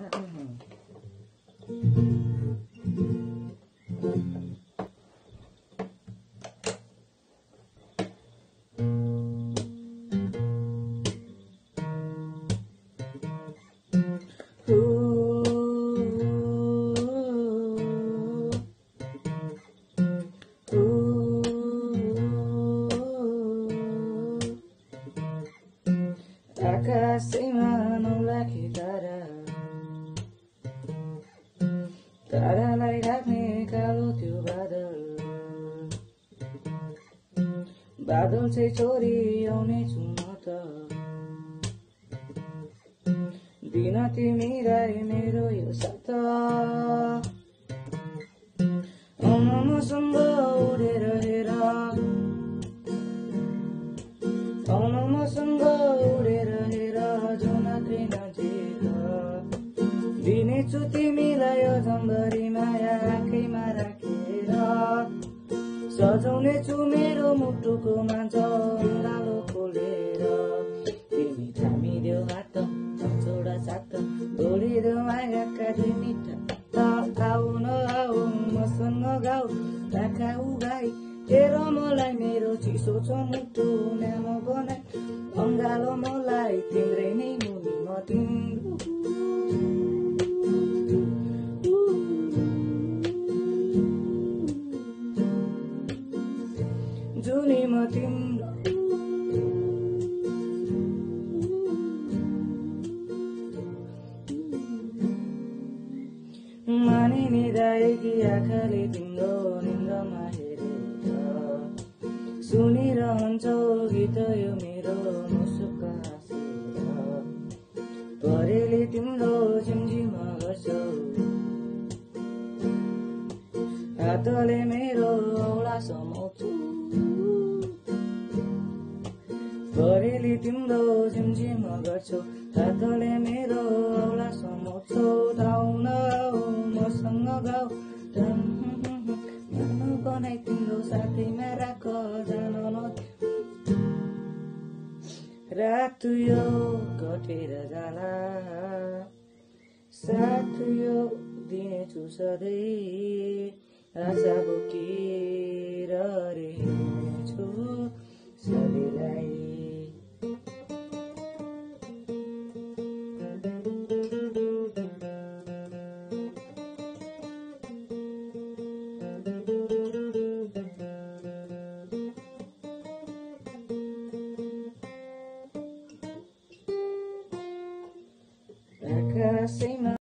Aakasaima naulakhe तारा तारालाई ढाक्ने कालो त्यो बादल बादल चाहिँ छोरी आउने छु म त बिना तिमीलाई मेरो यो साथ आउन मसँग उडेर हेर आउन मसँग उडेर हेर जो मात्रै नजिक दिनेछु तिमीलाई अझम्बरी माया आँखैमा राखेर सजाउनेछु मेरो मुटुको मान्छ अँगालो खोलेर तिमी थामिदेऊ हात छोडा साथ जोडिदेऊ मायाका दुई मिठा आऊ न आऊ मसँग गाऊ आँखा उगाई हेर मलाई मेरो चिसो छ मुटु न्यानो बनाई अँगालो मलाई तिम्रै नै मुनि म तिम्रो जुनी म तिम्रो मानिनी दाएकी आँखाले तिम्रो निन्दमा सुनिरहन्छौ गीत यो मेरो मुसुक हाँसेर परेले तिम्रो झिमझिम गर्छौ हातले मेरो औला समाउँछु परेले तिम्रो झिमझिम गर्छौ हातले मेरो औला समाउँछौ आऊ न आऊ मसँग गाऊ मानु बनाई तिम्रो साथैमा राख रात यो कटेर जाला साथ यो दिनेछु सधैँ आशा बोकेर रहेछु सबैलाई Aakasaima